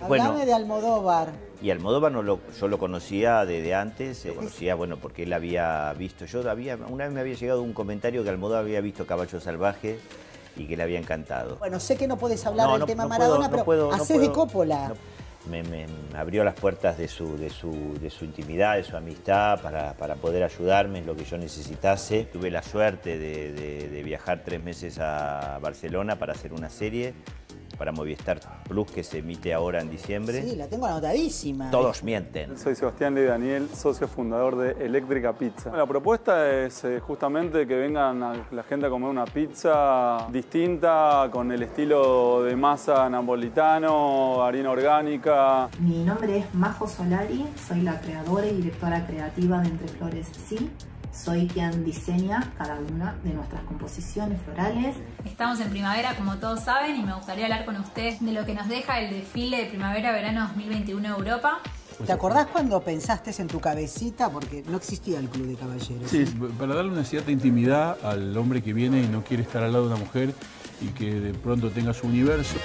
Hablame de Almodóvar. Y Almodóvar yo lo conocía desde antes, lo conocía, bueno, porque él había visto, una vez me había llegado un comentario que Almodóvar había visto Caballo Salvaje y que le había encantado. Bueno, sé que no podés hablar del tema Maradona, pero hacés de Coppola. Me abrió las puertas de su intimidad, de su amistad, para poder ayudarme en lo que yo necesitase. Tuve la suerte de viajar 3 meses a Barcelona para hacer una serie para Movistar Plus, que se emite ahora en diciembre. Sí, la tengo anotadísima. Todos mienten. Soy Sebastián Lee Daniel, socio fundador de Eléctrica Pizza. La propuesta es justamente que vengan la gente a comer una pizza distinta, con el estilo de masa napolitano, harina orgánica. Mi nombre es Majo Solari, soy la creadora y directora creativa de Entre Flores Sí. Soy quien diseña cada una de nuestras composiciones florales. Estamos en primavera, como todos saben, y me gustaría hablar con ustedes de lo que nos deja el desfile de primavera-verano 2021 de Europa. ¿Te acordás cuando pensaste en tu cabecita? Porque no existía el Club de Caballeros. Sí, para darle una cierta intimidad al hombre que viene y no quiere estar al lado de una mujer y que de pronto tenga su universo.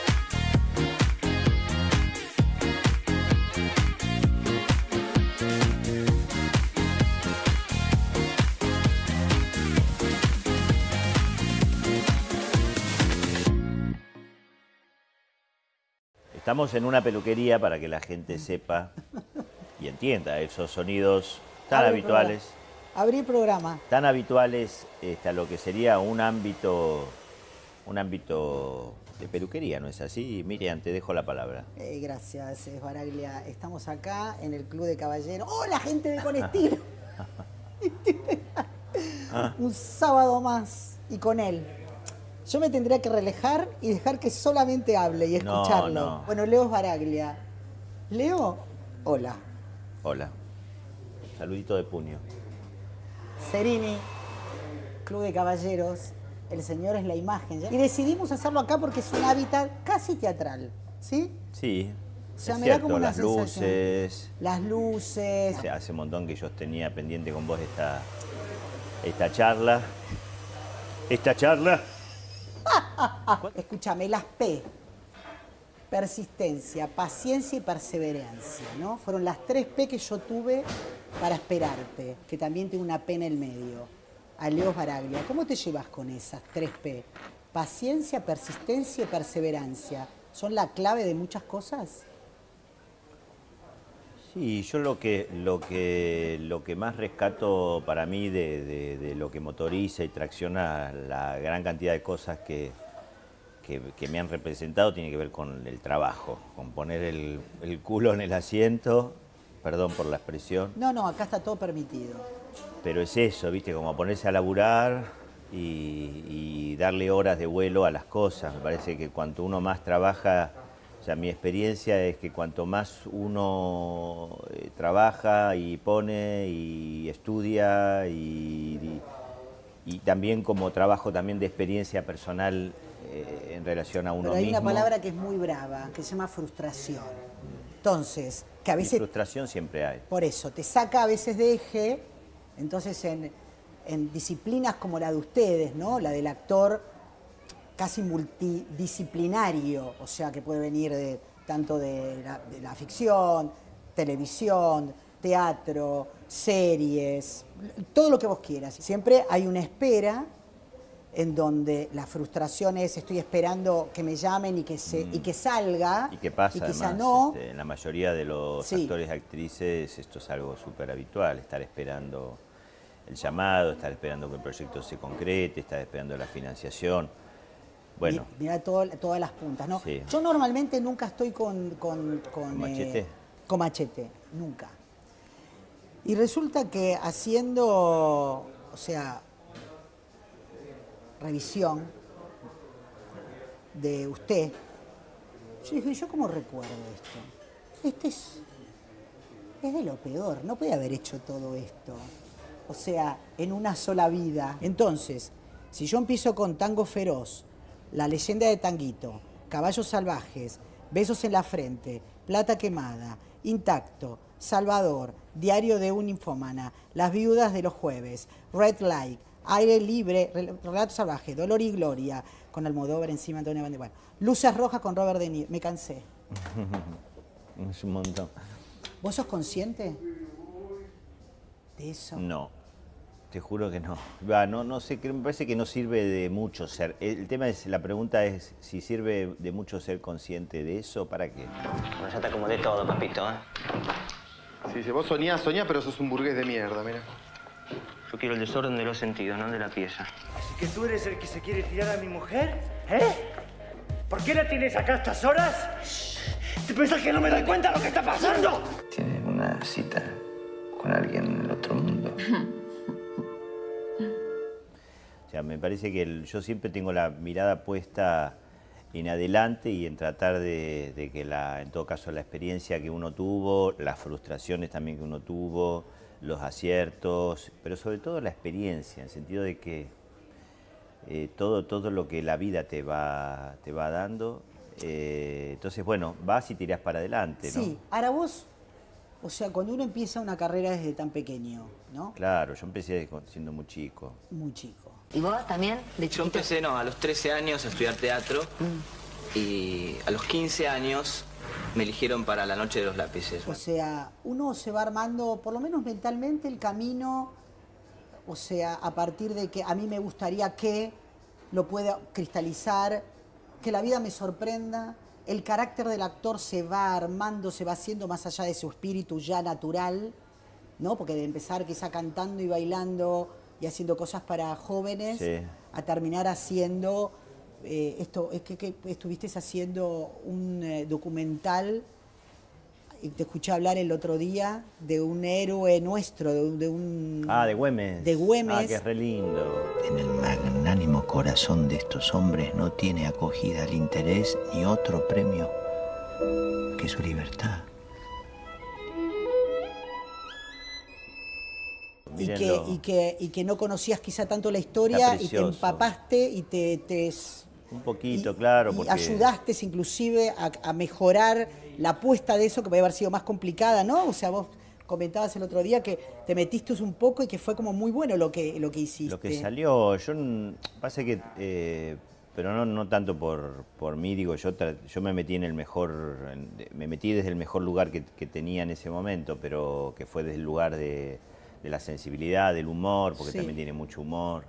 Estamos en una peluquería para que la gente sepa y entienda esos sonidos tan habituales. Abrí programa. Tan habituales a lo que sería un ámbito de peluquería, ¿no es así? Miriam, te dejo la palabra. Gracias, Baraglia. Estamos acá en el Club de Caballeros. ¡Hola, gente de Con Estilo! Un sábado más y con él. Yo me tendría que relajar y dejar que solamente hable y escucharlo. No. Bueno, Leo Baraglia. Leo, hola. Hola. Saludito de puño. Serini, Club de Caballeros. El señor es la imagen. ¿Ya? Y decidimos hacerlo acá porque es un hábitat casi teatral. ¿Sí? Sí. O sea, es me cierto, da como una las sensación. luces. Las luces. Hace un montón que yo tenía pendiente con vos esta charla. Escúchame, las P. Persistencia, paciencia y perseverancia, ¿no? Fueron las 3 P que yo tuve para esperarte, que también tiene una P en el medio. A Leo Baraglia, ¿cómo te llevas con esas 3 P? Paciencia, persistencia y perseverancia. ¿Son la clave de muchas cosas? Sí, yo lo que más rescato para mí de lo que motoriza y tracciona la gran cantidad de cosas que me han representado tiene que ver con el trabajo, con poner el culo en el asiento, perdón por la expresión. No, acá está todo permitido. Pero es eso, ¿viste? Como ponerse a laburar y darle horas de vuelo a las cosas. Me parece que cuanto uno más trabaja, o sea, mi experiencia es que cuanto más uno trabaja y pone y estudia y también como trabajo también de experiencia personal en relación a uno mismo. Pero hay una palabra que es muy brava, que se llama frustración. Entonces, que a veces... Y frustración siempre hay. Por eso, te saca a veces de eje, entonces en disciplinas como la de ustedes, ¿no? La del actor casi multidisciplinario, o sea, que puede venir tanto de la ficción, televisión, teatro, series, todo lo que vos quieras. Siempre hay una espera en donde la frustración es estoy esperando que me llamen y que salga. Y que pasa, y quizá además, no. En la mayoría de los actores y actrices esto es algo súper habitual, estar esperando el llamado, estar esperando que el proyecto se concrete, estar esperando la financiación. Bueno. Mira todas las puntas, ¿no? Sí. Yo normalmente nunca estoy con machete. Con machete, nunca. Y resulta que haciendo, o sea, revisión de usted, yo dije, ¿yo cómo recuerdo esto? Este es de lo peor, no puede haber hecho todo esto. O sea, en una sola vida. Entonces, si yo empiezo con Tango Feroz, La leyenda de Tanguito, Caballos Salvajes, Besos en la frente, Plata quemada, Intacto, Salvador, Diario de un ninfómana, Las viudas de los jueves, Red Light, Aire libre, Relato salvaje, Dolor y gloria, con Almodóvar encima, Antonio Banderas. Bueno, Luces rojas con Robert De Niro. Me cansé. Es un montón. ¿Vos sos consciente de eso? No, te juro que no. No sé, me parece que no sirve de mucho ser. La pregunta es si sirve de mucho ser consciente de eso, ¿para qué? Bueno, ya te acomodé todo, papito, ¿eh? Sí, si vos soñás, pero sos un burgués de mierda, mira. Yo quiero el desorden de los sentidos, no de la pieza. ¿Así que tú eres el que se quiere tirar a mi mujer? ¿Eh? ¿Por qué la tienes acá a estas horas? ¿Te pensás que no me doy cuenta de lo que está pasando? Tiene una cita con alguien en el otro mundo. O sea, me parece que yo siempre tengo la mirada puesta en adelante y en tratar de que en todo caso la experiencia que uno tuvo, las frustraciones también que uno tuvo, los aciertos, pero sobre todo la experiencia, en el sentido de que todo lo que la vida te va dando, entonces bueno, vas y tirás para adelante, ¿no? Sí, ahora vos, o sea, cuando uno empieza una carrera desde tan pequeño, ¿no? Claro, yo empecé siendo muy chico. Muy chico. ¿Y vos también? Yo empecé, a los 13 años a estudiar teatro y a los 15 años me eligieron para la Noche de los Lápices. O sea, uno se va armando, por lo menos mentalmente, el camino, o sea, a partir de que a mí me gustaría que lo pueda cristalizar, que la vida me sorprenda, el carácter del actor se va armando, se va haciendo más allá de su espíritu ya natural, ¿no? Porque de empezar quizá cantando y bailando y haciendo cosas para jóvenes, sí, a terminar haciendo esto, es que estuviste haciendo un documental, y te escuché hablar el otro día de un héroe nuestro, de un... Ah, de Güemes. De Güemes. Ah, que es re lindo. En el magnánimo corazón de estos hombres no tiene acogida el interés ni otro premio que su libertad. Y que no conocías quizá tanto la historia y te empapaste y te un poquito, claro. Y ayudaste inclusive a mejorar la apuesta de eso, que puede haber sido más complicada, ¿no? O sea, vos comentabas el otro día que te metiste un poco y que fue como muy bueno lo que hiciste. Lo que salió, pasa que, pero no tanto por mí, digo, yo me metí me metí desde el mejor lugar que tenía en ese momento, pero que fue desde el lugar de la sensibilidad, del humor, porque también tiene mucho humor.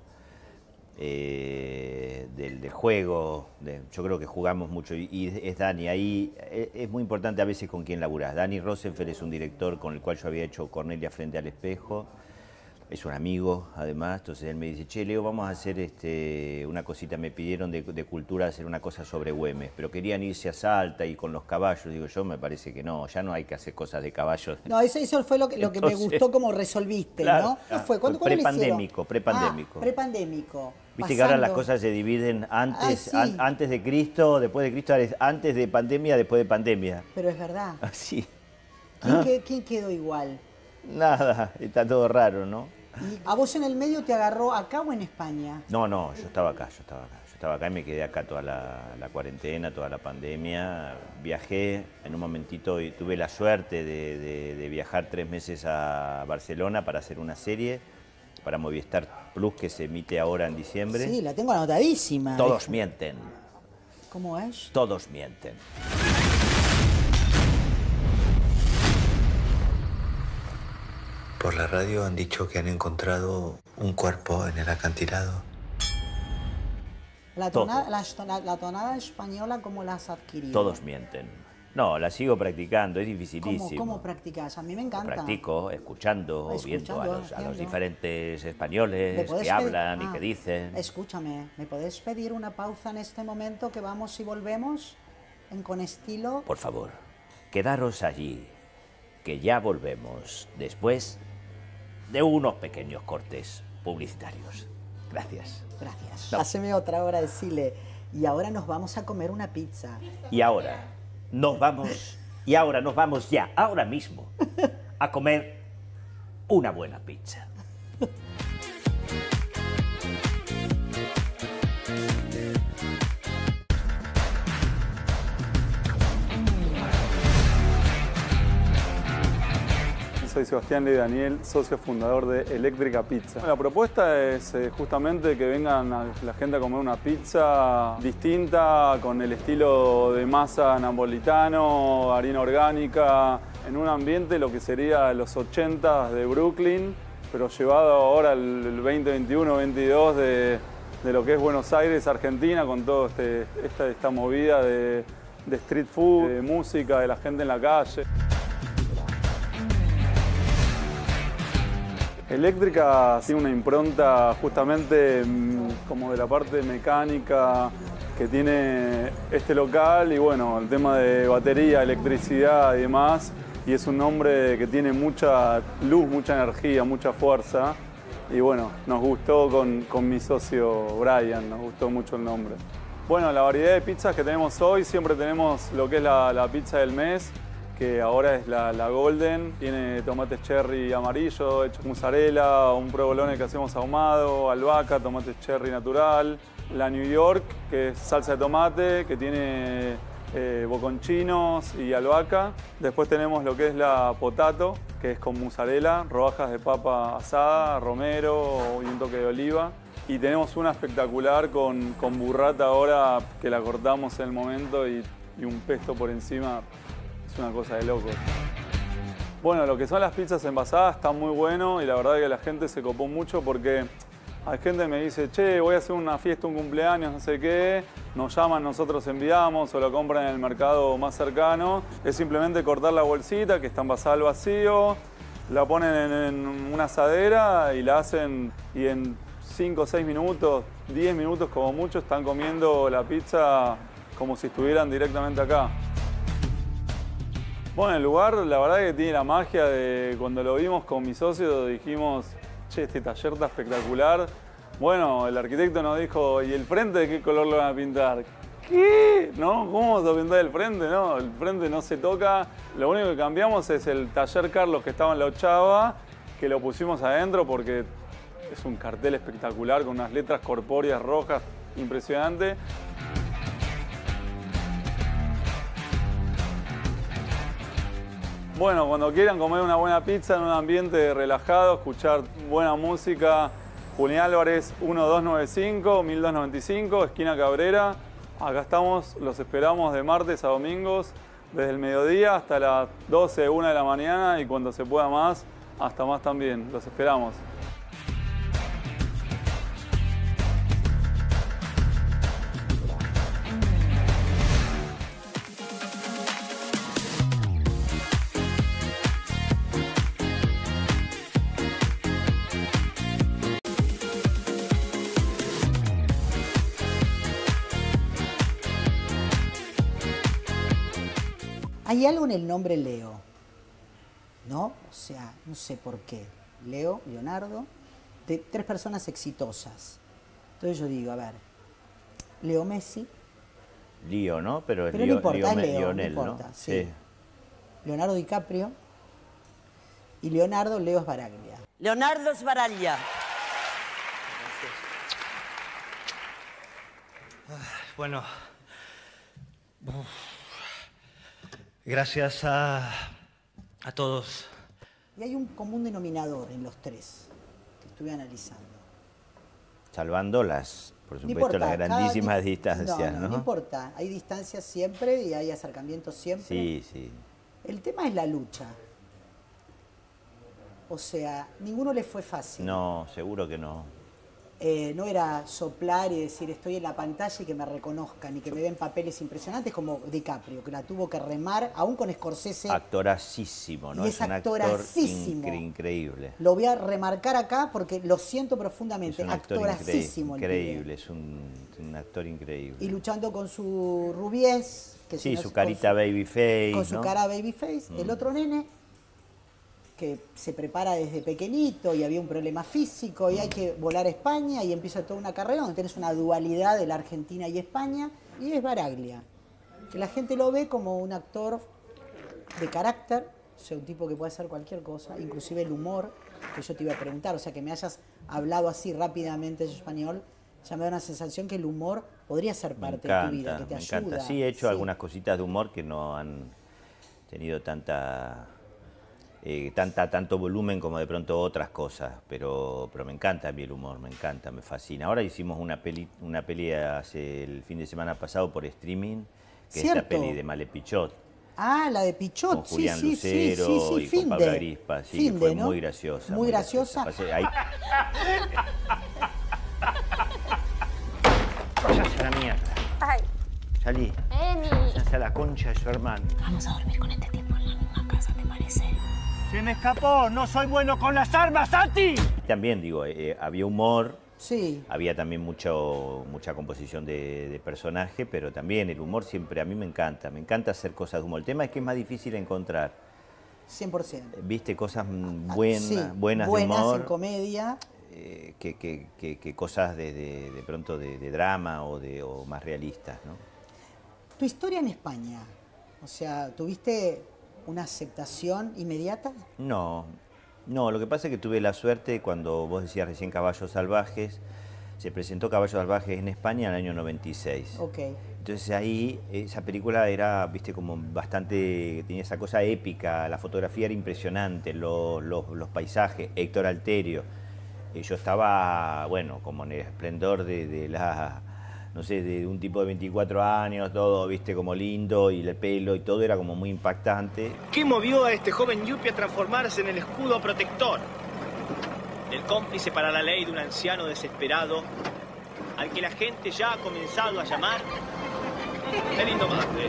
Del juego, yo creo que jugamos mucho y es Dani, ahí es muy importante a veces con quién laburás. Dani Rosenfeld es un director con el cual yo había hecho Cornelia frente al espejo, es un amigo además, entonces él me dice, che Leo, vamos a hacer una cosita, me pidieron de cultura hacer una cosa sobre Güemes, pero querían irse a Salta y con los caballos, digo yo, me parece que no, ya no hay que hacer cosas de caballos. No, eso fue lo que me gustó como resolviste, claro, ¿no? Claro, fue prepandémico. Prepandémico. Viste que ahora las cosas se dividen antes de Cristo, después de Cristo, antes de pandemia, después de pandemia. Pero es verdad. Así. ¿Quién quedó igual? Nada, está todo raro, ¿no? ¿Y a vos en el medio te agarró acá o en España? No, yo estaba acá. Yo estaba acá y me quedé acá toda la cuarentena, toda la pandemia. Viajé en un momentito y tuve la suerte de viajar 3 meses a Barcelona para hacer una serie para Movistar Plus que se emite ahora en diciembre. Sí, la tengo anotadísima. Todos mienten. ¿Cómo es? Todos mienten. Por la radio han dicho que han encontrado un cuerpo en el acantilado. La tonada española, ¿cómo la has adquirido? Todos mienten. No, la sigo practicando, es dificilísimo. ¿Cómo practicas? A mí me encanta. Practico escuchando, viendo a los diferentes españoles que hablan y que dicen. Escúchame, ¿me podés pedir una pausa en este momento que vamos y volvemos con estilo? Por favor, quedaros allí, que ya volvemos después de unos pequeños cortes publicitarios. Gracias. Gracias. No. Haceme otra hora, decirle. Y ahora nos vamos a comer una pizza. Y ahora nos vamos ya, ahora mismo, a comer una buena pizza. soy Sebastián Le Daniel, socio fundador de Eléctrica Pizza. La propuesta es justamente que vengan la gente a comer una pizza distinta, con el estilo de masa napolitano, harina orgánica, en un ambiente lo que sería los 80s de Brooklyn, pero llevado ahora el 2021, 2022 de lo que es Buenos Aires, Argentina, con toda esta movida de street food, de música, de la gente en la calle. Eléctrica tiene una impronta justamente como de la parte mecánica que tiene este local y bueno, el tema de batería, electricidad y demás. Y es un nombre que tiene mucha luz, mucha energía, mucha fuerza. Y bueno, nos gustó con mi socio Brian, nos gustó mucho el nombre. Bueno, la variedad de pizzas que tenemos hoy, siempre tenemos lo que es la pizza del mes, que ahora es la Golden, tiene tomate cherry amarillo, hecho con mozzarella, un provolone que hacemos ahumado, albahaca, tomate cherry natural, la New York, que es salsa de tomate, que tiene boconchinos y albahaca. Después tenemos lo que es la potato, que es con mozzarella, rodajas de papa asada, romero y un toque de oliva. Y tenemos una espectacular con burrata ahora, que la cortamos en el momento y un pesto por encima. Es una cosa de loco. Bueno, lo que son las pizzas envasadas está muy bueno y la verdad que la gente se copó mucho porque hay gente que me dice, che, voy a hacer una fiesta, un cumpleaños, no sé qué, nos llaman, nosotros enviamos o lo compran en el mercado más cercano. Es simplemente cortar la bolsita que está envasada al vacío, la ponen en una asadera y la hacen y en 5 o 6 minutos, 10 minutos como mucho, están comiendo la pizza como si estuvieran directamente acá. Bueno, el lugar la verdad que tiene la magia de cuando lo vimos con mis socios dijimos, che, este taller está espectacular. Bueno, el arquitecto nos dijo, ¿y el frente de qué color lo van a pintar? ¿Qué? ¿No? ¿Cómo vamos a pintar el frente? No, el frente no se toca. Lo único que cambiamos es el taller Carlos que estaba en la 8ª, que lo pusimos adentro porque es un cartel espectacular con unas letras corpóreas rojas impresionante. Bueno, cuando quieran comer una buena pizza en un ambiente relajado, escuchar buena música, Julián Álvarez 1295, 1295, esquina Cabrera. Acá estamos, los esperamos de martes a domingos, desde el mediodía hasta las 12, 1 de la mañana y cuando se pueda más, hasta más también. Los esperamos. Hay algo en el nombre Leo, ¿no? O sea, no sé por qué. Leo, Leonardo, de 3 personas exitosas. Entonces yo digo, a ver, Leo Messi. Lío, ¿no? Pero es no importa, es Leo, Lionel, no importa, ¿no? sí. Leonardo DiCaprio y Leonardo Leo Sbaraglia. Leonardo Sbaraglia. Bueno, gracias a todos. Y hay un común denominador en los 3 que estuve analizando. Salvando por supuesto, las grandísimas distancias, ¿no? No importa, hay distancias siempre y hay acercamientos siempre. Sí, sí. El tema es la lucha. O sea, ninguno le fue fácil. No, seguro que no. No era soplar y decir estoy en la pantalla y que me reconozcan y que me den papeles impresionantes como DiCaprio, que la tuvo que remar, aún con Scorsese. Actoracísimo, ¿no? Y es un actoracísimo. Increíble. Lo voy a remarcar acá porque lo siento profundamente. Es un actor actoracísimo. Increíble, es un actor increíble. Y luchando con su rubiez. Que sí, su carita babyface. Con su cara babyface. El otro nene que se prepara desde pequeñito y había un problema físico y hay que volar a España y empieza toda una carrera donde tenés una dualidad de la Argentina y España y es Sbaraglia, que la gente lo ve como un actor de carácter, o sea, un tipo que puede hacer cualquier cosa, inclusive el humor, que yo te iba a preguntar, o sea, que me hayas hablado así rápidamente en español, ya me da una sensación que el humor podría ser parte de tu vida, que te ayuda. Me encanta, sí, he hecho algunas cositas de humor que no han tenido tanta tanto volumen como de pronto otras cosas, pero me encanta a mí el humor, me encanta, me fascina. Ahora hicimos una peli hace el fin de semana pasado por streaming, que es la peli de Male Pichot. Ah, la de Pichot, con Julián Lucero y con Pablo Agrispa, sí, que fue muy graciosa. Muy graciosa. Ahí... Vayas a la mierda. Ay. Salí. Vayas a la concha de su hermano. Vamos a dormir con este tipo en la misma casa, ¿te parece? ¡Se me escapó! ¡No soy bueno con las armas, Santi! También, digo, había humor. Sí. Había también mucha composición de personaje, pero también el humor siempre a mí me encanta hacer cosas de humor. El tema es que es más difícil encontrar. 100%. Viste, cosas buenas de humor. En comedia. Que cosas de pronto de drama o más realistas, ¿no? Tu historia en España, o sea, ¿tuviste una aceptación inmediata? No, lo que pasa es que tuve la suerte, cuando vos decías recién Caballos Salvajes, se presentó Caballos Salvajes en España en el año 96. Ok. Entonces ahí, esa película era, viste, como bastante, tenía esa cosa épica, la fotografía era impresionante, los paisajes, Héctor Alterio. Yo estaba, bueno, como en el esplendor no sé, de un tipo de 24 años, todo, viste, como lindo, y el pelo y todo era como muy impactante. ¿Qué movió a este joven yuppie a transformarse en el escudo protector? El cómplice para la ley de un anciano desesperado, al que la gente ya ha comenzado a llamar el indomable.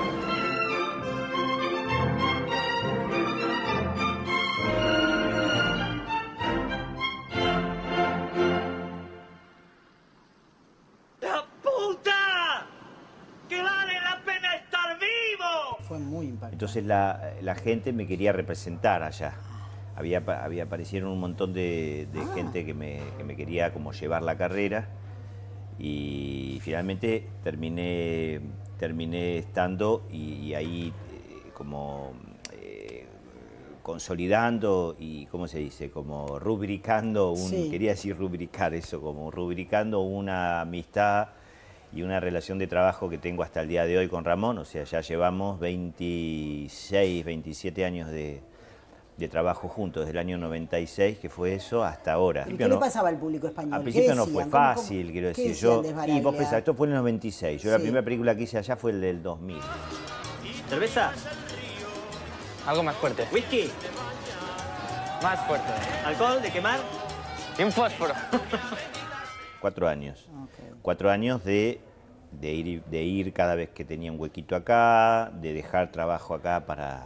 ¡La puta! ¡Que vale la pena estar vivo! Fue muy impactante. Entonces la gente me quería representar allá. Aparecieron un montón de gente que me quería como llevar la carrera, y finalmente terminé estando y ahí como consolidando y, ¿cómo se dice? Como rubricando, quería decir rubricar eso, como rubricando una amistad y una relación de trabajo que tengo hasta el día de hoy con Ramón. O sea, ya llevamos 26, 27 años de trabajo juntos, desde el año 96, que fue eso, hasta ahora. ¿Y qué le pasaba al público español? Al principio no fue fácil, quiero decir. Y vos pensás, esto fue en el 96. Yo la primera película que hice allá fue el del 2000. ¿Cerveza? Algo más fuerte. ¿Whisky? Más fuerte. ¿Alcohol de quemar? Y un fósforo. 4 años. Okay. 4 años de ir cada vez que tenía un huequito acá, de dejar trabajo acá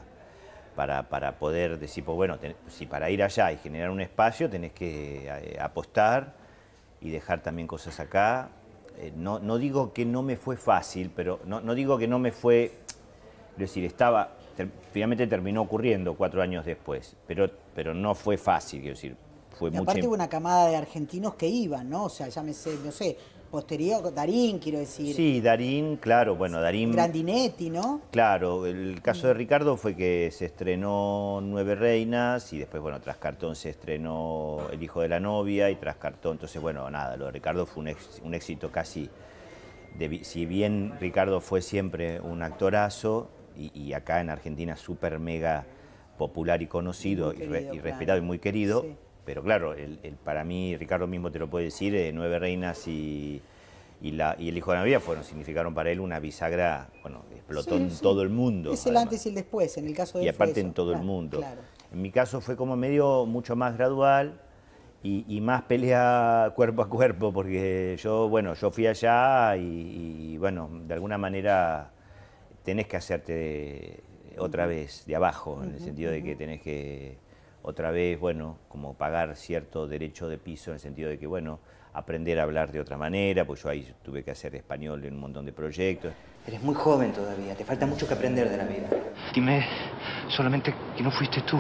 para poder decir, pues bueno, si para ir allá y generar un espacio tenés que apostar y dejar también cosas acá. No digo que no me fue fácil, pero no digo que no me fue, es decir, finalmente terminó ocurriendo 4 años después, pero no fue fácil, quiero decir. Fue y aparte hubo una camada de argentinos que iban, ¿no? O sea, llámese, no sé, posterior, Darín, quiero decir. Sí, Darín, claro, bueno, Darín... Grandinetti, ¿no? Claro, el caso de Ricardo fue que se estrenó 9 Reinas y después, bueno, tras cartón se estrenó El hijo de la novia y tras cartón, entonces, bueno, nada, lo de Ricardo fue un éxito casi... si bien Ricardo fue siempre un actorazo y acá en Argentina súper mega popular y conocido y respetado y muy querido, sí. Pero claro, para mí, Ricardo mismo te lo puede decir, 9 Reinas y El hijo de la novia significaron para él una bisagra, bueno, explotó en todo el mundo. Es el antes y el después, en el caso de él. Y aparte en todo el mundo. Claro. En mi caso fue como medio mucho más gradual y más pelea cuerpo a cuerpo, porque yo fui allá y bueno, de alguna manera tenés que hacerte otra vez de abajo, en el sentido de que tenés que otra vez, bueno, como pagar cierto derecho de piso, en el sentido de que, bueno, aprender a hablar de otra manera, pues yo ahí tuve que hacer español en un montón de proyectos. Eres muy joven todavía, te falta mucho que aprender de la vida. Dime solamente que no fuiste tú.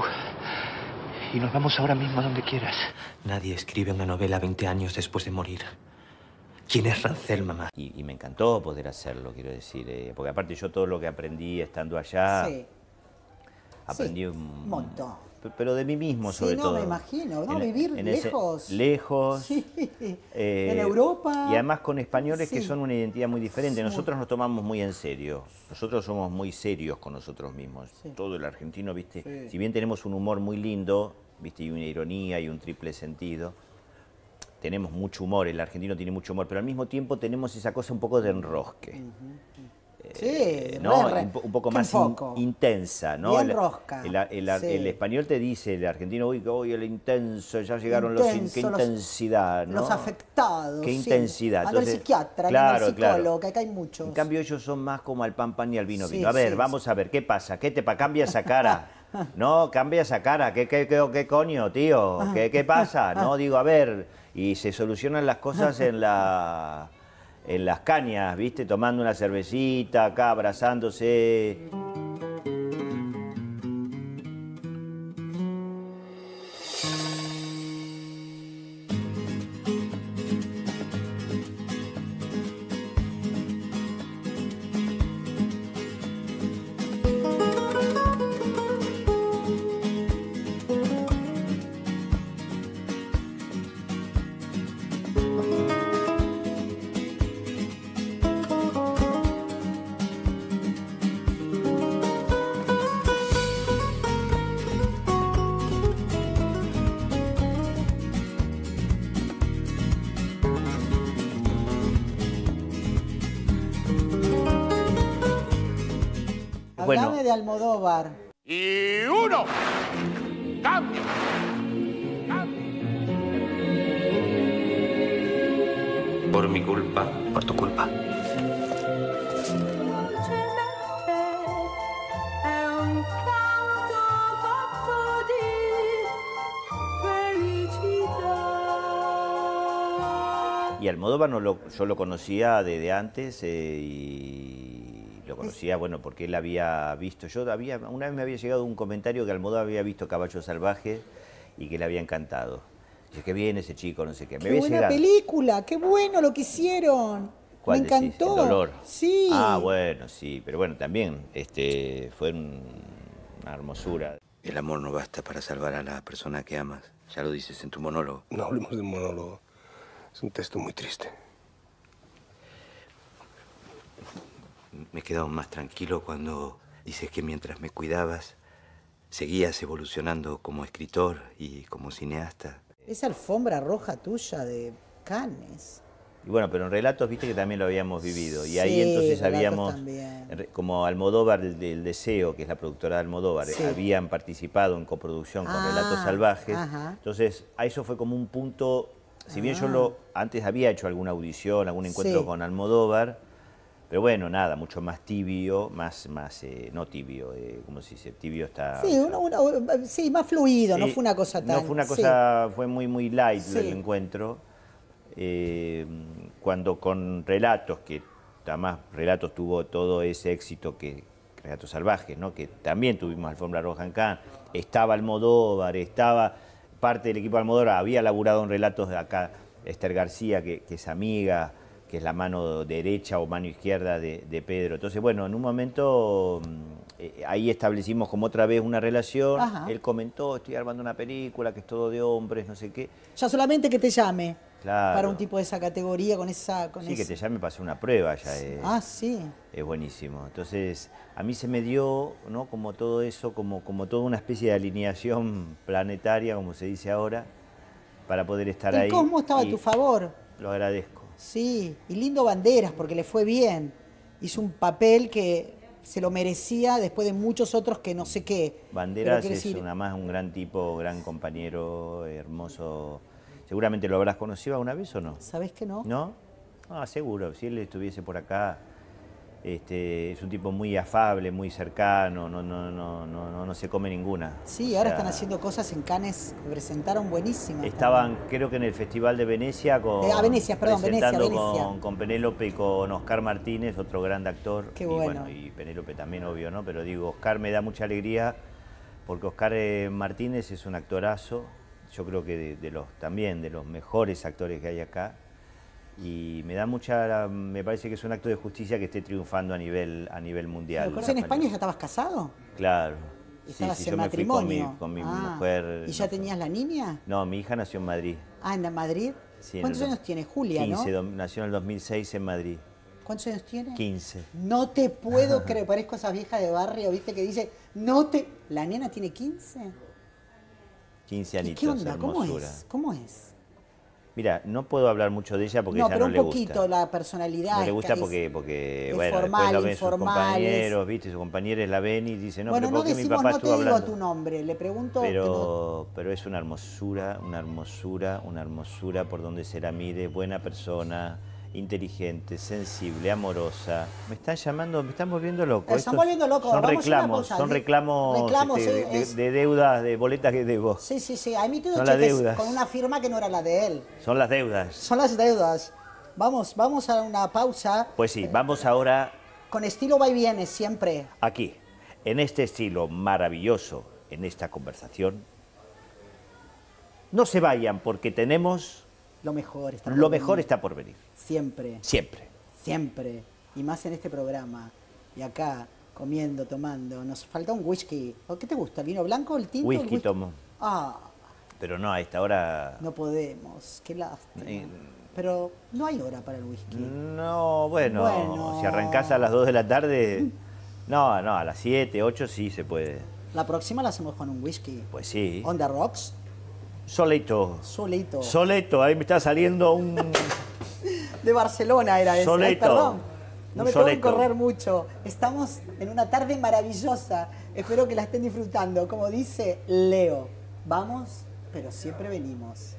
Y nos vamos ahora mismo a donde quieras. Nadie escribe una novela 20 años después de morir. ¿Quién es Rancel, mamá? Y me encantó poder hacerlo, quiero decir, porque aparte yo todo lo que aprendí estando allá, aprendí un montón. pero de mí mismo sobre todo. Sí, no, me imagino, ¿no? Vivir lejos. Lejos. Sí. En Europa. Y además con españoles que Sí. son una identidad muy diferente. Sí. Nosotros nos tomamos muy en serio. Nosotros somos muy serios con nosotros mismos. Sí. Todo el argentino, ¿viste? Sí. Si bien tenemos un humor muy lindo, ¿viste? Y una ironía y un triple sentido, tenemos mucho humor, el argentino tiene mucho humor, pero al mismo tiempo tenemos esa cosa un poco de enrosque. Sí, ¿no? Un poco más poco. intensa, ¿no? Bien rosca. Sí. El español te dice, el argentino, uy, el intenso, ya llegaron qué intensidad, ¿no? Los afectados. Qué sí. intensidad. Anda el psiquiatra, claro, el psicólogo, que acá hay muchos. En cambio ellos son más como al pan pan y al vino Sí, vino. A ver, sí, vamos a ver, ¿qué pasa? ¿Qué te cambia esa cara? No, cambia esa cara. ¿Qué coño, tío? ¿Qué pasa? No, digo, a ver, y se solucionan las cosas en las cañas, ¿viste? Tomando una cervecita, acá abrazándose. Hablame de Almodóvar. Y uno. Cambio. Por mi culpa, por tu culpa. Y Almodóvar yo lo conocía desde antes y lo conocía, bueno, porque él había visto, una vez me había llegado un comentario que Almodóvar había visto Caballo Salvaje y que le había encantado. Dice, qué bien ese chico, no sé qué. Qué buena película, qué bueno lo que hicieron. ¿Cuál me encantó. decís? El dolor. Sí. Ah, bueno, sí, pero bueno, también fue una hermosura. El amor no basta para salvar a la persona que amas. Ya lo dices en tu monólogo. No hablemos de un monólogo. Es un texto muy triste. Me he quedado más tranquilo cuando dices que mientras me cuidabas, seguías evolucionando como escritor y como cineasta. Esa alfombra roja tuya de Cannes. Y bueno, pero en Relatos, viste que también lo habíamos vivido. Y Sí, ahí entonces Relatos habíamos, también. como Almodóvar del Deseo, que es la productora de Almodóvar, Sí. habían participado en coproducción con Relatos Salvajes. Ajá. Entonces, a eso fue como un punto, si bien yo antes había hecho alguna audición, algún encuentro Sí. con Almodóvar, pero bueno, nada, mucho más tibio, no tibio, como se dice, tibio está... Sí, sí, más fluido, no fue una cosa tan... No fue una cosa, fue muy light Sí. el encuentro. Cuando con Relatos, que además Relatos tuvo todo ese éxito que Relatos Salvajes, ¿no? Que también tuvimos Alfombra Roja en Cannes, estaba Almodóvar, estaba parte del equipo de Almodóvar, había laburado en Relatos de acá Esther García, que es amiga, que es la mano derecha o mano izquierda de Pedro. Entonces, bueno, en un momento ahí establecimos como otra vez una relación. Ajá. Él comentó, estoy armando una película que es todo de hombres, no sé qué. Ya solamente que te llame. Claro. Para un tipo de esa categoría, con esa... Sí, que te llame para hacer una prueba ya es... sí. Es buenísimo. Entonces, a mí se me dio, ¿no? Como todo eso, como toda una especie de alineación planetaria, como se dice ahora, para poder estar ahí. El cosmos estaba a tu favor. Lo agradezco. Sí, y lindo Banderas, porque le fue bien. Hizo un papel que se lo merecía después de muchos otros que no sé qué. Banderas Pero, es un gran tipo, gran compañero, hermoso. ¿Seguramente lo habrás conocido alguna vez o no? ¿Sabés que no? ¿No? Ah, seguro. Si él estuviese por acá, es un tipo muy afable, muy cercano, no se come ninguna. Sí, ahora están haciendo cosas en Cannes que presentaron buenísimas. Estaban, creo que en el Festival de Venecia, presentando con Penélope y con Oscar Martínez, otro gran actor. Qué bueno. Y bueno, y Penélope también, obvio, ¿no? Pero digo, Oscar me da mucha alegría porque Oscar Martínez es un actorazo. Yo creo que también de los mejores actores que hay acá. Y me parece que es un acto de justicia que esté triunfando a nivel mundial. ¿En España ya estabas casado? Claro. estabas sí, en yo me fui matrimonio. con mi mujer. ¿Y ya tenías la niña? No, mi hija nació en Madrid. Ah, ¿en Madrid? Sí, ¿Cuántos años tiene? Julia, 15, ¿no? nació en el 2006 en Madrid. ¿Cuántos años tiene? 15. No te puedo creer, parezco esas viejas de barrio, ¿viste? Que dice, ¿La nena tiene 15? 15 añitos, ¿Y qué onda? hermosura. ¿Cómo es? Mira, no puedo hablar mucho de ella porque No, ella pero no le gusta. un poquito la personalidad. No le gusta es porque es bueno, formal, después lo ven sus informal, compañeros, ¿viste? Sus compañeros la ven y dicen, no, bueno, pero no ¿por qué mi decimos, papá no estuvo te digo hablando? tu nombre, le pregunto. Pero es una hermosura por donde se la mire, buena persona, inteligente, sensible, amorosa. Me están llamando, me están volviendo loco. Me están volviendo loco. Son Vamos reclamos, a una pausa. reclamos de deudas, de boletas que debo. Sí, ha emitido Son las cheques deudas. con una firma que no era la de él. Son las deudas. Son las deudas. Vamos a una pausa. Pues sí, vamos ahora Con estilo va y viene, siempre. aquí, en este estilo maravilloso, en esta conversación. No se vayan porque tenemos... Lo mejor está por venir. Siempre. Siempre. Siempre. Y más en este programa. Y acá, comiendo, tomando. Nos falta un whisky. ¿O qué te gusta? ¿El vino blanco, el tinto? Whisky tomo. Ah, Pero no, a esta hora... no podemos. Qué lástima. Pero no hay hora para el whisky. No, bueno, si arrancás a las 2 de la tarde... No, a las 7, 8 sí se puede. La próxima la hacemos con un whisky. Pues sí. On the rocks. Soleto. Ahí me está saliendo un... De Barcelona era ese. Soleto. Ay, perdón. No Un me tengo que soleto. correr mucho. Estamos en una tarde maravillosa. Espero que la estén disfrutando. Como dice Leo, vamos, pero siempre venimos.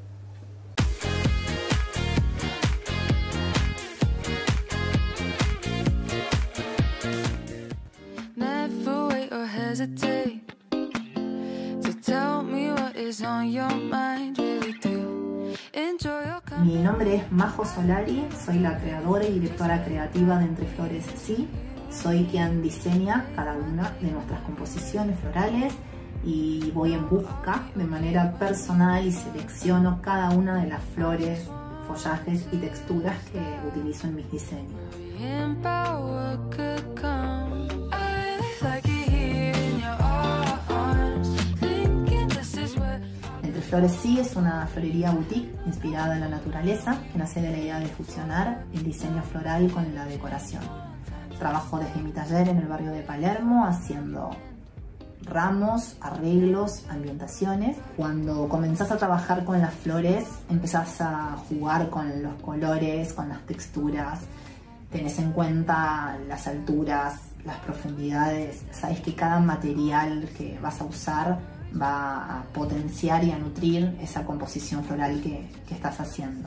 Never wait or hesitate to tell me what is on your mind. Really do enjoy your Mi nombre es Majo Solari, soy la creadora y directora creativa de Entre Flores Sí. Soy quien diseña cada una de nuestras composiciones florales y voy en busca de manera personal y selecciono cada una de las flores, follajes y texturas que utilizo en mis diseños. in power could come. I like it here in your arms, thinking this is where. Entre Flores Sí es una florería boutique inspirada en la naturaleza que nace de la idea de fusionar el diseño floral con la decoración. Trabajo desde mi taller en el barrio de Palermo haciendo ramos, arreglos, ambientaciones. Cuando comenzás a trabajar con las flores, empezás a jugar con los colores, con las texturas, tenés en cuenta las alturas, las profundidades, sabes que cada material que vas a usar va a potenciar y a nutrir esa composición floral que estás haciendo.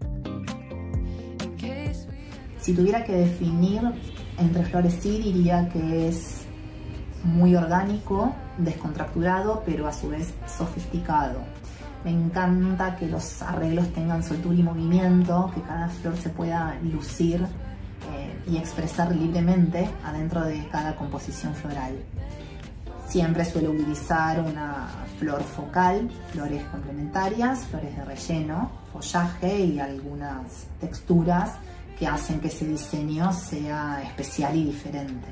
Si tuviera que definir Entre Flores Sí, diría que es muy orgánico, descontracturado, pero a su vez sofisticado. Me encanta que los arreglos tengan soltura y movimiento, que cada flor se pueda lucir y expresar libremente adentro de cada composición floral. Siempre suelo utilizar una flor focal, flores complementarias, flores de relleno, follaje y algunas texturas que hacen que ese diseño sea especial y diferente.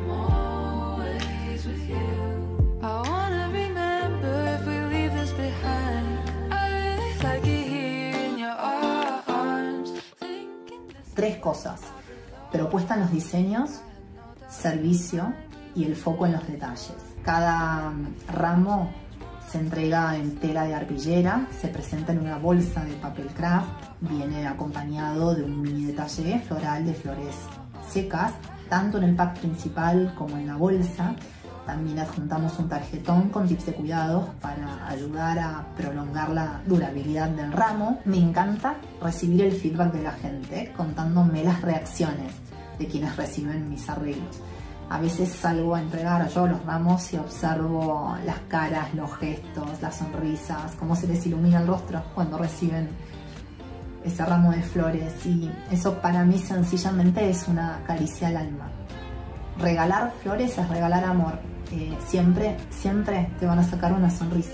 I wanna remember if we leave this behind. I really like it here in your arms. Tres cosas: propuesta en los diseños, servicio y el foco en los detalles. Cada ramo se entrega en tela de arpillera, se presenta en una bolsa de papel craft, viene acompañado de un mini detalle floral de flores secas, tanto en el pack principal como en la bolsa. También adjuntamos un tarjetón con tips de cuidados para ayudar a prolongar la durabilidad del ramo. Me encanta recibir el feedback de la gente contándome las reacciones de quienes reciben mis arreglos. A veces salgo a entregar yo los ramos y observo las caras, los gestos, las sonrisas, cómo se les ilumina el rostro cuando reciben ese ramo de flores, y eso para mí sencillamente es una caricia al alma. Regalar flores es regalar amor. Siempre te van a sacar una sonrisa.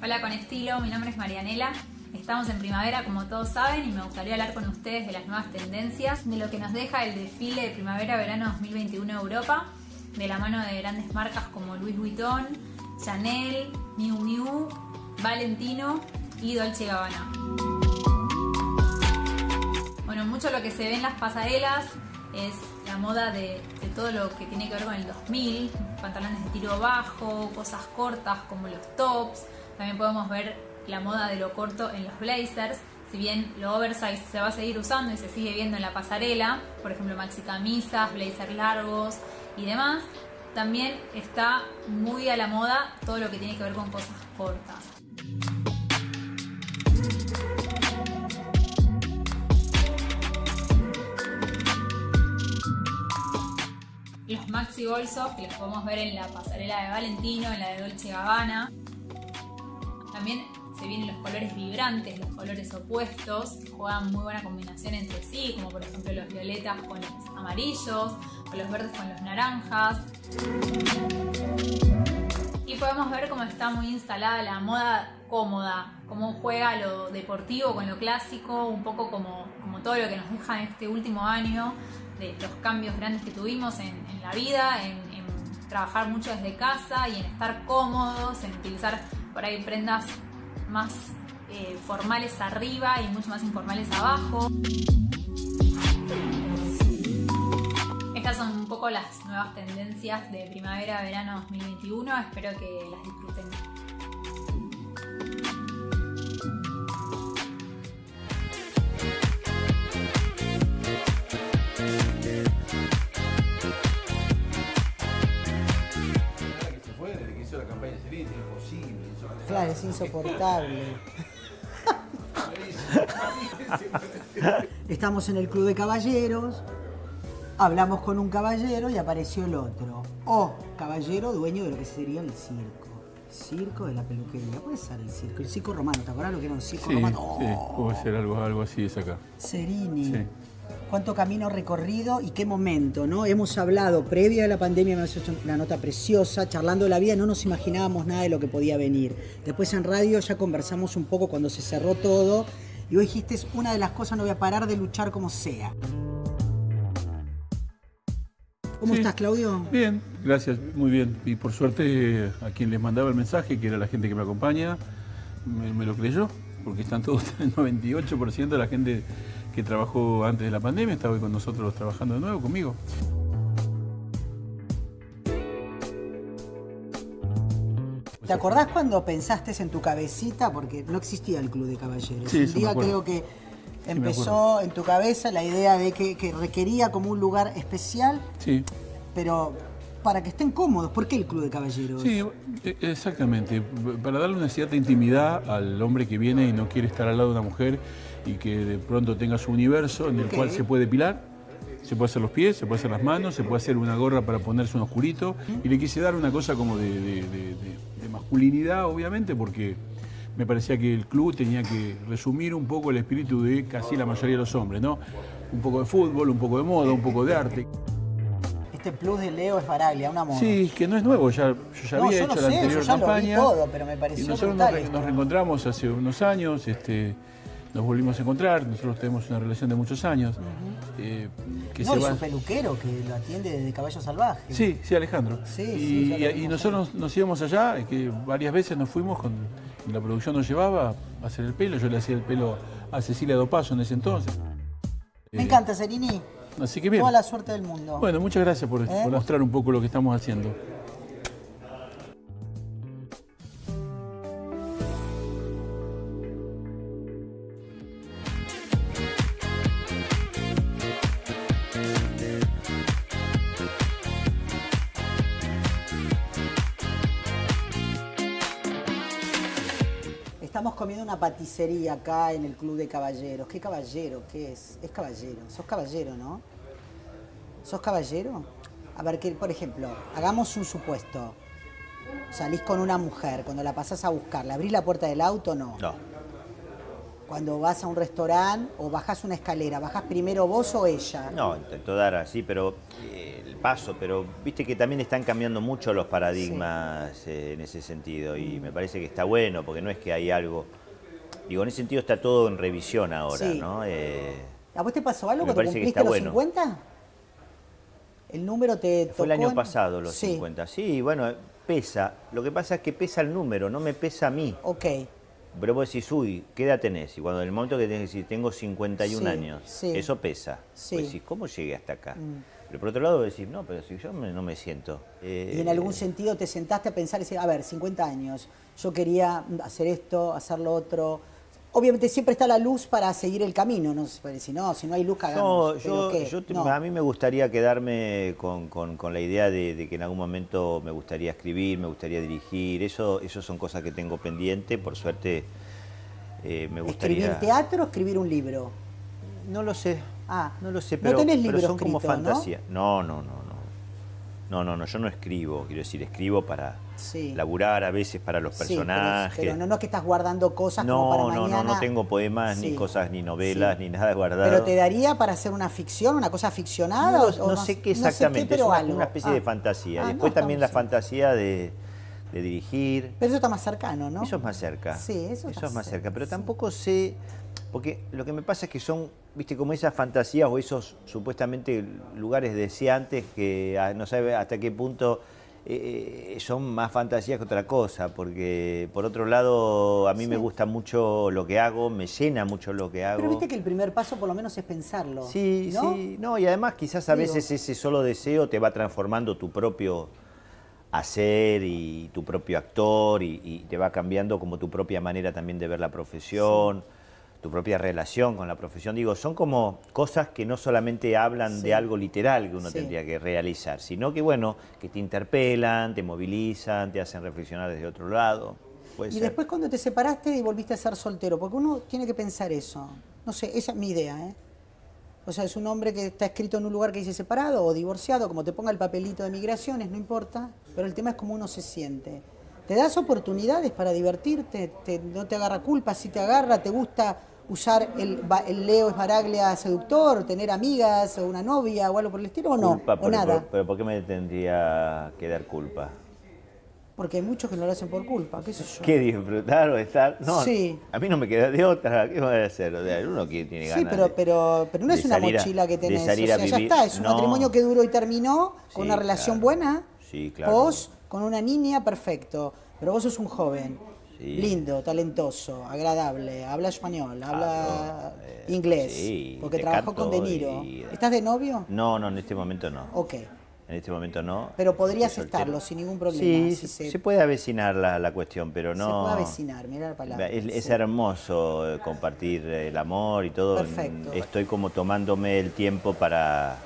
Hola con estilo, mi nombre es Marianela. Estamos en primavera, como todos saben, y me gustaría hablar con ustedes de las nuevas tendencias, de lo que nos deja el desfile de primavera-verano 2021 Europa, de la mano de grandes marcas como Louis Vuitton, Chanel, Miu Miu, Valentino y Dolce & Gabbana. Bueno, mucho lo que se ve en las pasarelas es la moda de todo lo que tiene que ver con el 2000, pantalones de tiro bajo, cosas cortas como los tops. También podemos ver la moda de lo corto en los blazers. Si bien lo oversize se va a seguir usando y se sigue viendo en la pasarela, por ejemplo maxi camisas, blazers largos y demás, también está muy a la moda todo lo que tiene que ver con cosas cortas. Los maxi bolsos que los podemos ver en la pasarela de Valentino, en la de Dolce & Gabbana. También se vienen los colores vibrantes, los colores opuestos, que juegan muy buena combinación entre sí, como por ejemplo los violetas con los amarillos, o los verdes con los naranjas. Y podemos ver cómo está muy instalada la moda cómoda, cómo juega lo deportivo con lo clásico, un poco como todo lo que nos deja en este último año, de los cambios grandes que tuvimos en la vida, en trabajar mucho desde casa y en estar cómodos, en utilizar por ahí prendas más formales arriba y mucho más informales abajo. Estas son un poco las nuevas tendencias de primavera-verano 2021. Espero que las disfruten. Claro, es insoportable. Estamos en el Club de Caballeros, hablamos con un caballero y apareció el otro. Caballero dueño de lo que sería el circo. Circo de la peluquería. Puede ser el circo romano. ¿Te acuerdas lo que era un circo romano? Sí, puede ser algo así es acá. Serini. Sí. Cuánto camino recorrido y qué momento, ¿no? Hemos hablado, previa a la pandemia, me has hecho una nota preciosa, charlando de la vida, no nos imaginábamos nada de lo que podía venir. Después en radio ya conversamos un poco cuando se cerró todo y vos dijiste, es una de las cosas, no voy a parar de luchar como sea. ¿Cómo estás, Claudio? Bien, gracias, muy bien. Y por suerte a quien les mandaba el mensaje, que era la gente que me acompaña, me lo creyó, porque están todos, el 98% de la gente que trabajó antes de la pandemia, está hoy con nosotros trabajando de nuevo, conmigo. ¿Te acordás cuando pensaste en tu cabecita? Porque no existía el Club de Caballeros. Sí, un día creo que empezó en tu cabeza la idea de que requería como un lugar especial, sí, pero para que estén cómodos. ¿Por qué el Club de Caballeros? Sí, exactamente. Para darle una cierta intimidad al hombre que viene y no quiere estar al lado de una mujer y que de pronto tenga su universo en el cual se puede depilar, se puede hacer los pies, se puede hacer las manos, se puede hacer una gorra para ponerse un oscurito. Y le quise dar una cosa como de masculinidad, obviamente, porque me parecía que el club tenía que resumir un poco el espíritu de casi la mayoría de los hombres, ¿no? Un poco de fútbol, un poco de moda, un poco de arte. Este plus de Leo es Baraglia, una moda. Sí, que no es nuevo, yo ya había hecho la anterior campaña. Lo vi todo, pero me pareció y nosotros nos reencontramos hace unos años, nos volvimos a encontrar, nosotros tenemos una relación de muchos años. Es un peluquero que lo atiende desde Caballo Salvaje. Sí, Alejandro. Sí, y nosotros nos íbamos allá, que varias veces nos fuimos, la producción nos llevaba a hacer el pelo, yo le hacía el pelo a Cecilia Dopaso en ese entonces. Me encanta, Serini. Así que bien. Toda la suerte del mundo. Bueno, muchas gracias por mostrar un poco lo que estamos haciendo. Estamos comiendo una paticería acá en el Club de Caballeros. ¿Qué caballero? ¿Qué es? Es caballero. Sos caballero, ¿no? ¿Sos caballero? A ver, que, por ejemplo, hagamos un supuesto. Salís con una mujer, cuando la pasás a buscar, ¿le abrís la puerta del auto o no? No. Cuando vas a un restaurante o bajás una escalera, ¿bajás primero vos o ella? No, intento dar así, pero paso, pero viste que también están cambiando mucho los paradigmas en ese sentido y me parece que está bueno, porque no es que hay algo... Digo, en ese sentido está todo en revisión ahora, Sí. ¿no? ¿A vos te pasó algo me cuando parece que cumpliste está los bueno. 50? ¿El número te tocó? Fue el año en- pasado, los Sí. 50. Sí, bueno, pesa. Lo que pasa es que pesa el número, no me pesa a mí. Ok. Pero vos decís, uy, ¿qué edad tenés? Y cuando en el momento que tenés que decir, tengo 51 Sí, años, sí. eso pesa. Sí. Pues decís, ¿cómo llegué hasta acá? Mm. Pero por otro lado decís, no, pero si yo no me siento. Y en algún sentido te sentaste a pensar y decir, a ver, 50 años, yo quería hacer esto, hacer lo otro. Obviamente siempre está la luz para seguir el camino, ¿no? Si no hay luz, cagamos. No, ¿Pero qué? No. a mí me gustaría quedarme con la idea de que en algún momento me gustaría escribir, me gustaría dirigir. Eso son cosas que tengo pendiente. Por suerte me gustaría... ¿Escribir teatro o escribir un libro? No lo sé. Ah, no lo sé, no pero, tenés pero libro son como escrito, ¿no? fantasía. No, yo no escribo, quiero decir, escribo para Sí. laburar a veces para los Sí, personajes. pero no es que estás guardando cosas como para mañana. No tengo poemas, Sí. ni cosas, ni novelas, ni nada guardado. ¿Pero te daría para hacer una ficción, una cosa ficcionada? No sé qué exactamente, pero es algo. una especie de fantasía. Ah, Después no, también la estamos- fantasía de dirigir. Pero eso está más cercano, ¿no? Eso es más cerca. Sí, eso está es más cerca. Pero sí. tampoco sé, porque lo que me pasa es que son, viste, como esas fantasías o esos supuestamente lugares deseantes que no sabe hasta qué punto son más fantasías que otra cosa. Porque por otro lado, a mí me gusta mucho lo que hago, me llena mucho lo que hago. Pero viste que el primer paso por lo menos es pensarlo. Sí, ¿no? sí. No, y además quizás a Digo. veces ese solo deseo te va transformando tu propio hacer y tu propio actor y te va cambiando como tu propia manera también de ver la profesión, tu propia relación con la profesión. Digo, son como cosas que no solamente hablan de algo literal que uno tendría que realizar, sino que, bueno, que te interpelan, te movilizan, te hacen reflexionar desde otro lado. Puede Y ser. después cuando te separaste y volviste a ser soltero, porque uno tiene que pensar eso. No sé, esa es mi idea, ¿eh? O sea, es un hombre que está escrito en un lugar que dice separado o divorciado, como te ponga el papelito de migraciones, no importa, pero el tema es cómo uno se siente. Te das oportunidades para divertirte, no te agarra culpa, si te agarra, te gusta usar el Leo Esbaraglia seductor, tener amigas o una novia o algo por el estilo, o no, Culpa, o nada. pero ¿por qué me tendría que dar culpa? Porque hay muchos que no lo hacen por culpa, qué sé yo. ¿Qué disfrutar o estar? No, Sí. a mí no me queda de otra. ¿Qué voy a hacer? O sea, uno que tiene Sí, ganas pero no de es una salir mochila que de tenés. salir O a sea, ya vivir. está, es un No. matrimonio que duró y terminó con Sí, una relación claro. buena. Sí, claro. Vos con una niña, perfecto. Pero vos sos un joven, Sí. lindo, talentoso, agradable, habla español, habla inglés, sí, porque te trabajó canto con De Niro. y- ¿Estás de novio? No, en este momento no. Ok. En este momento no. Pero podrías Estoy soltero. estarlo sin ningún problema. Sí, si se puede avecinar la cuestión, pero se no... puede avecinar, mirá la palabra. Es sí. hermoso compartir el amor y todo. Perfecto. Estoy como tomándome el tiempo para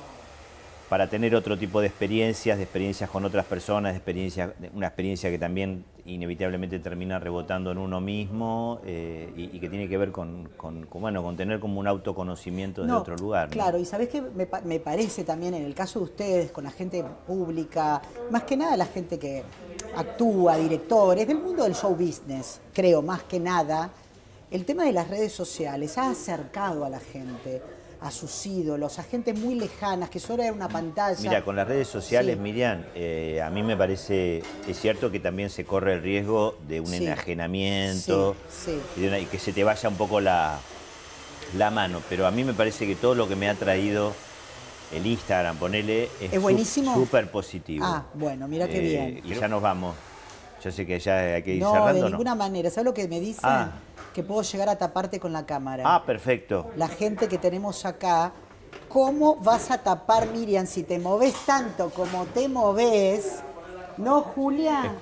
tener otro tipo de experiencias con otras personas, una experiencia que también inevitablemente termina rebotando en uno mismo y que tiene que ver con tener como un autoconocimiento de otro lugar, ¿no? Claro, y sabés que me parece también en el caso de ustedes, con la gente pública, más que nada la gente que actúa, directores, del mundo del show business, creo, más que nada, el tema de las redes sociales ha acercado a la gente, a sus ídolos, a gente muy lejanas, que solo era una pantalla. Mira, con las redes sociales, Sí. Miriam, a mí me parece, es cierto que también se corre el riesgo de un Sí. enajenamiento Sí, sí. y que se te vaya un poco la mano, pero a mí me parece que todo lo que me ha traído el Instagram, ponele, ¿Es buenísimo? súper positivo. Ah, bueno, mira qué bien. Y ya nos vamos. Yo sé que ya hay que ir No, cerrando, de ¿no? ninguna manera. ¿Sabes lo que me dicen? Ah. Que puedo llegar a taparte con la cámara. Ah, perfecto. La gente que tenemos acá, ¿cómo vas a tapar, Miriam, si te moves tanto como te moves? ¿No, Julia?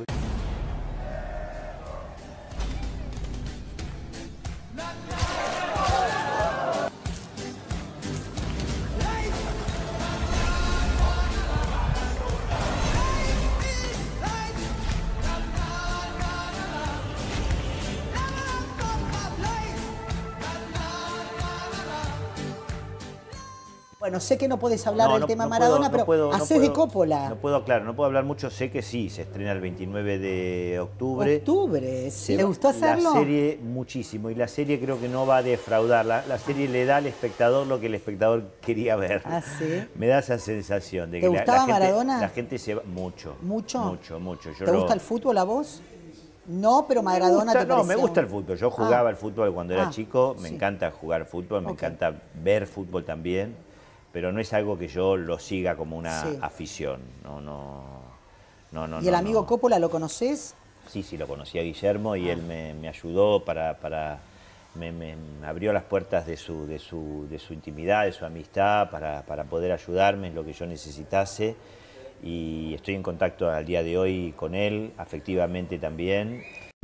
Bueno, sé que no podés hablar del tema Maradona, pero hacés de Coppola. No puedo hablar mucho. Sé que sí, se estrena el 29 de octubre. ¿Octubre? ¿Sí? ¿Le gustó hacerlo? La serie, muchísimo. Y la serie creo que no va a defraudar. La serie le da al espectador lo que el espectador quería ver. ¿Ah, sí? Me da esa sensación de que gustaba Maradona? La gente se va... Mucho. ¿Mucho? Mucho. ¿Te gusta el fútbol a vos? No, pero Maradona te parecía... No, me gusta el fútbol. Yo jugaba al fútbol cuando era chico. Me encanta jugar fútbol, me encanta ver fútbol también. Pero no es algo que yo lo siga como una afición. No. ¿Y el amigo Coppola lo conocés? Sí, lo conocí a Guillermo y él me ayudó me abrió las puertas de su intimidad, de su amistad, para poder ayudarme en lo que yo necesitase. Y estoy en contacto al día de hoy con él, afectivamente también.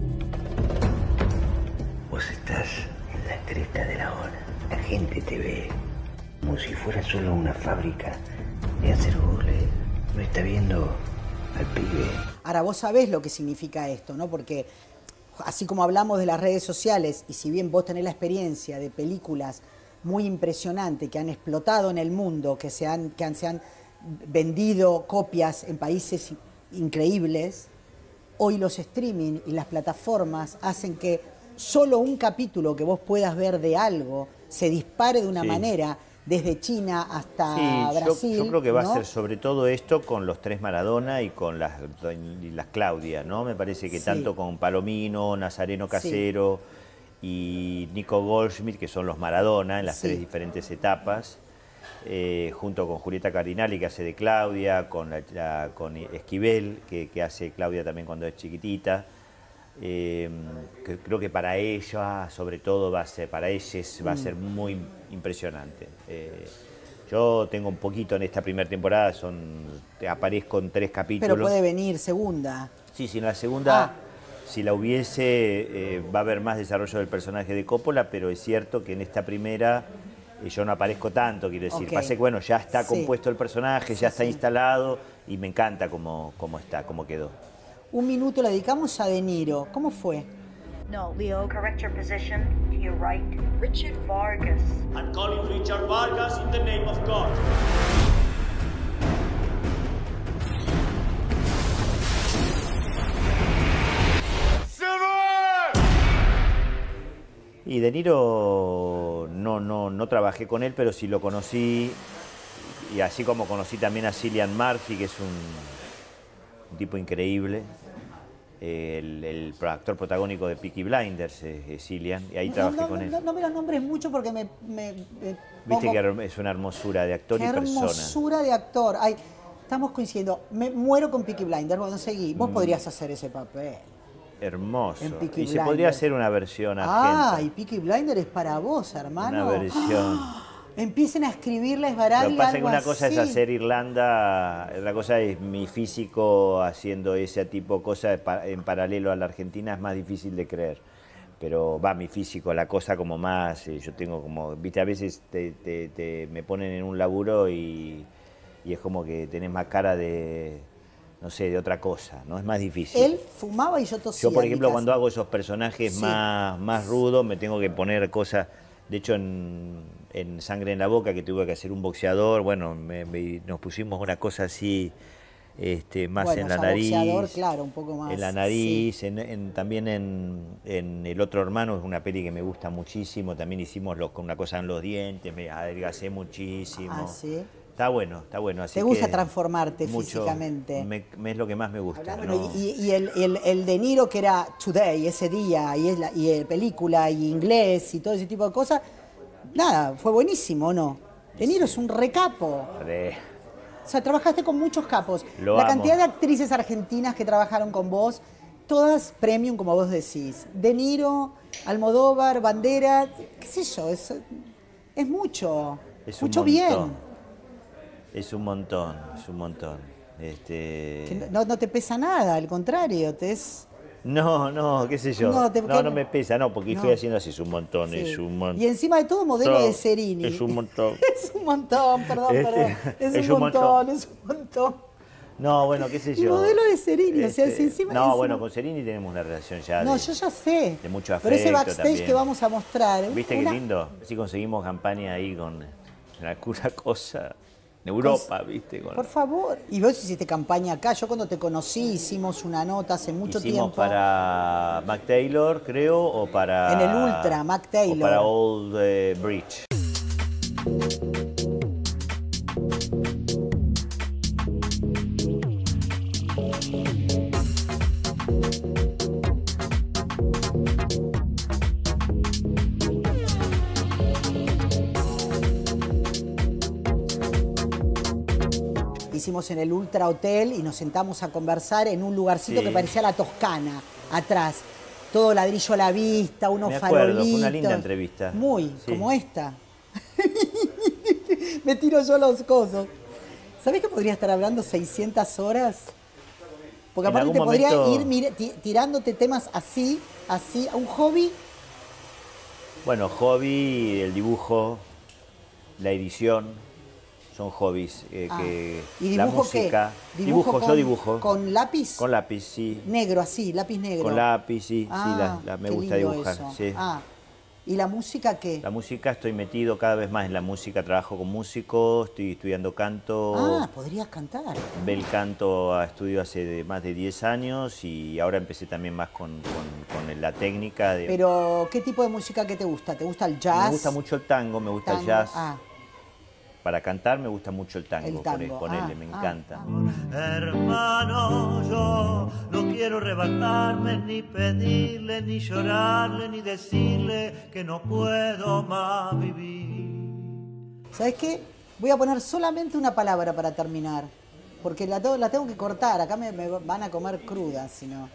Vos estás en la cresta de la ola. La gente te ve como si fuera solo una fábrica de hacer goles. No está viendo al pibe. Ahora, vos sabés lo que significa esto, ¿no? Porque así como hablamos de las redes sociales, y si bien vos tenés la experiencia de películas muy impresionantes que han explotado en el mundo, que se han vendido copias en países increíbles, hoy los streaming y las plataformas hacen que solo un capítulo que vos puedas ver de algo se dispare de una manera desde China hasta Brasil. Yo creo que va a ser sobre todo esto con los 3 Maradona y con las Claudia, ¿no? Me parece que tanto con Palomino, Nazareno Casero y Nico Goldschmidt, que son los Maradona en las 3 diferentes etapas, junto con Julieta Cardinali, que hace de Claudia, con Esquivel, que hace Claudia también cuando es chiquitita. Creo que para ella, sobre todo, va a ser muy impresionante. Yo tengo un poquito en esta primera temporada, aparezco en 3 capítulos. Pero puede venir segunda. Sí, en la segunda, si la hubiese, va a haber más desarrollo del personaje de Coppola, pero es cierto que en esta primera yo no aparezco tanto, quiero decir. Pasa que, bueno, ya está compuesto el personaje, ya está instalado y me encanta cómo quedó. Un minuto le dedicamos a De Niro. ¿Cómo fue? No, Leo, correct your position. To your right. Richard Vargas. I'm calling Richard Vargas in the name of God. Y De Niro no trabajé con él, pero sí lo conocí. Y así como conocí también a Cillian Murphy, que es un tipo increíble. El actor protagónico de Peaky Blinders es Cillian, y ahí trabajé con él. No me lo nombres mucho porque Viste que es una hermosura de actor y persona. Hermosura de actor. Ay, estamos coincidiendo. Me muero con Peaky Blinders. Bueno, seguí. Vos podrías hacer ese papel. Hermoso. Y se podría hacer una versión argentina. Y Peaky Blinders es para vos, hermano. Una versión. Empiecen a escribirla, es Baraglia. Lo que pasa es que una cosa es hacer Irlanda, otra cosa es mi físico haciendo ese tipo de cosas en paralelo a la Argentina, es más difícil de creer. Pero mi físico, la cosa como más, yo tengo como, viste, a veces me ponen en un laburo y es como que tenés más cara de, no sé, de otra cosa, ¿no? Es más difícil. Él fumaba y yo tosía. Yo, por ejemplo, cuando hago esos personajes más rudos, me tengo que poner cosas, de hecho en Sangre en la Boca, que tuve que hacer un boxeador, bueno, nos pusimos una cosa así, más en la nariz. Boxeador, claro, un poco más. En la nariz, también en El Otro Hermano, es una peli que me gusta muchísimo, también hicimos una cosa en los dientes, me adelgacé muchísimo. ¿Sí? Está bueno. Así ¿Te gusta transformarte físicamente? Es lo que más me gusta. Bueno, y el De Niro, que era Today, ese día, y película, y inglés, y todo ese tipo de cosas, nada, fue buenísimo, ¿no? De Niro es un recapo. O sea, trabajaste con muchos capos. La cantidad de actrices argentinas que trabajaron con vos, todas premium, como vos decís. De Niro, Almodóvar, Banderas, qué sé yo, es mucho. Mucho bien. Es un montón. Que no te pesa nada, al contrario, No, qué sé yo. No me pesa, porque fui haciendo así, es un montón. Y encima de todo, modelo de Cerini. Es un montón. Es un montón, perdón. Es un montón. No, bueno, qué sé yo. Y modelo de Cerini, o sea, si encima... No, bueno, con Cerini tenemos una relación ya yo ya sé. De mucho afecto. Pero ese backstage también. Que vamos a mostrar... ¿Viste qué lindo? Así conseguimos campaña ahí con alguna cosa en Europa, ¿viste? Por favor. Y vos hiciste campaña acá. Yo cuando te conocí hicimos una nota hace mucho Hicimos tiempo. para Mac Taylor, creo, o para... En el Ultra, Mac Taylor. O para Old Bridge. Hicimos en el Ultra Hotel y nos sentamos a conversar en un lugarcito Sí. que parecía la Toscana, atrás. Todo ladrillo a la vista, unos Me acuerdo, farolitos. fue una linda entrevista. Muy, Sí. como esta. Me tiro yo los cosos. ¿Sabés que podría estar hablando 600 horas? Porque En aparte te algún podría momento- ir tirándote temas así, a un hobby. Bueno, hobby, el dibujo, la edición, son hobbies. ¿Y la dibujo música. qué? ¿Dibujo yo con- dibujo. ¿Con lápiz? Con lápiz, sí. Negro, así, lápiz negro. Con lápiz, sí. Ah, sí, me qué gusta lindo dibujar. eso. Sí. Ah, ¿y la música qué? La música, estoy metido cada vez más en la música, trabajo con músicos, estoy estudiando canto. Ah, podrías cantar. Bel canto a estudio hace más de 10 años y ahora empecé también más con la técnica de... Pero, ¿qué tipo de música que te gusta? ¿Te gusta el jazz? Me gusta mucho el tango, me gusta el Tango, jazz. Ah, Para cantar me gusta mucho el tango, El tango, ponele, ah, me ah, encanta. Hermano, yo no quiero rebajarme, ni pedirle, ni llorarle, ni decirle que no puedo más vivir. ¿sabes qué? Voy a poner solamente una palabra para terminar. Porque la tengo que cortar. Acá me van a comer cruda, si no.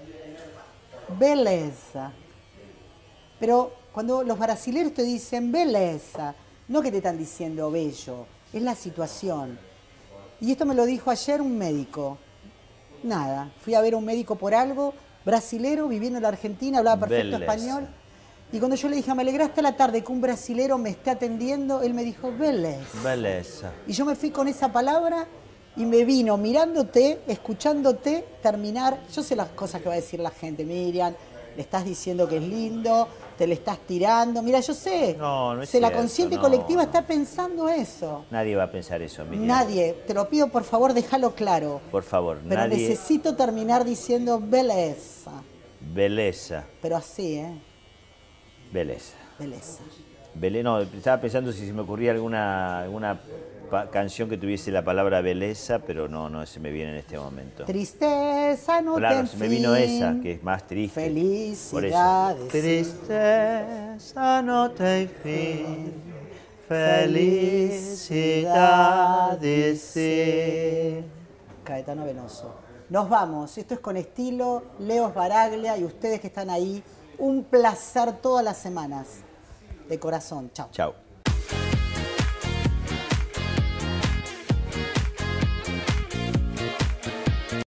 Beleza. Pero cuando los brasileños te dicen beleza, no que te están diciendo bello, es la situación. Y esto me lo dijo ayer un médico. Nada, fui a ver a un médico por algo, brasilero, viviendo en la Argentina, hablaba perfecto Beleza. español. Y cuando yo le dije, me alegraste la tarde que un brasilero me esté atendiendo, él me dijo, beleza. Beleza. Y yo me fui con esa palabra y me vino mirándote, escuchándote, terminar. Yo sé las cosas que va a decir la gente. Miriam, le estás diciendo que es lindo, te le estás tirando. Mira, yo sé. No, no es La cierto, consciente no. colectiva está pensando eso. Nadie va a pensar eso, Miriam. Nadie. Te lo pido, por favor, déjalo claro. Por favor, Pero nadie... necesito terminar diciendo beleza. Beleza, Pero así, ¿eh? beleza. Beleza. No, estaba pensando si se me ocurría alguna canción que tuviese la palabra beleza, pero no se me viene en este momento. Tristeza no Claro, ten se me vino fin. esa, que es más triste. Felicidades. Tristeza no tem fin, felicidades sí. Caetano Veloso. Nos vamos. Esto es Con Estilo, Leo Sbaraglia y ustedes que están ahí. Un placer todas las semanas. De corazón. Chao. Chao.